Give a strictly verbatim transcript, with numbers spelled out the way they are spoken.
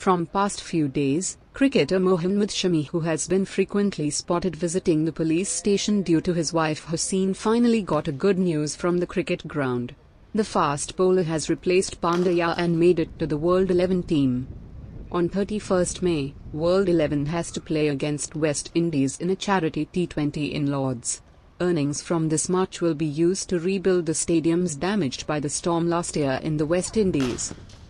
From past few days, cricketer Mohammad Shami, who has been frequently spotted visiting the police station due to his wife Hasin, finally got a good news from the cricket ground. The fast bowler has replaced Pandaya and made it to the World eleven team. On thirty-first May, World eleven has to play against West Indies in a charity T twenty in Lords. Earnings from this match will be used to rebuild the stadiums damaged by the storm last year in the West Indies.